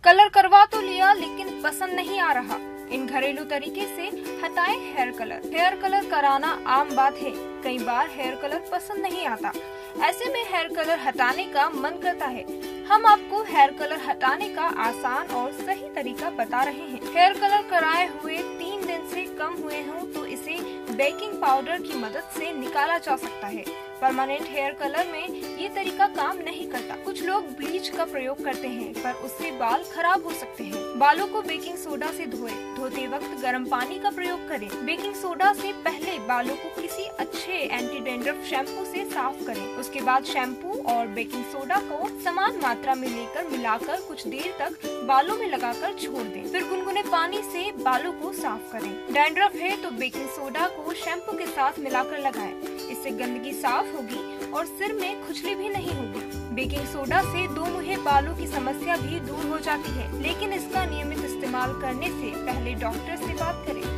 Colour करवा तो लिया लेकिन पसंद नहीं आ रहा। इन घरेलू तरीके से हटाएं हेयर कलर। हेयर कलर कराना आम बात है, कई बार हेयर कलर पसंद नहीं आता। ऐसे में हेयर कलर हटाने का मन करता है। हम आपको हेयर कलर हटाने का आसान और सही तरीका बता रहे हैं। हेयर कलर कराए हुए 3 दिन से कम हुए हों तो इसे बेकिंग पाउडर की मदद से निकाला जा सकता है। परमानेंट हेयर कलर में ये तरीका काम नहीं करता। कुछ लोग ब्लीच का प्रयोग करते हैं पर उससे बाल खराब हो सकते हैं। बालों को बेकिंग सोडा से धोएं। धोते वक्त गर्म पानी का प्रयोग करें। बेकिंग सोडा से पहले बालों को किसी अच्छे एंटी डैंड्रफ शैम्पू से साफ करें। उसके बाद शैम्पू और बेकिंग सोडा को समान मात्रा में लेकर मिलाकर कुछ देर तक बालों में लगाकर छोड़ दें। फिर गुनगुने पानी से बालों को साफ करें। डैंड्रफ है तो बेकिंग सोडा को शैम्पू के साथ मिलाकर लगाएं। इससे गंदगी साफ होगी और सिर में खुजली भी नहीं होगी। बेकिंग सोडा से दो मुहे बालों की समस्या भी दूर हो जाती है, लेकिन इसका नियमित इस्तेमाल करने से पहले डॉक्टर से बात करें।